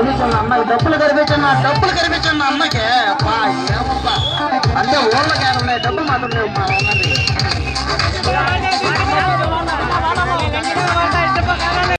కనిపించండి అన్నకి డబ్బులు కనిపించండి అన్నకే అబ్బా ఏమబ్బా అంటే ఊళ్ళకి ఏమన్నాయి డబ్బులు మాత్రం లేవు మా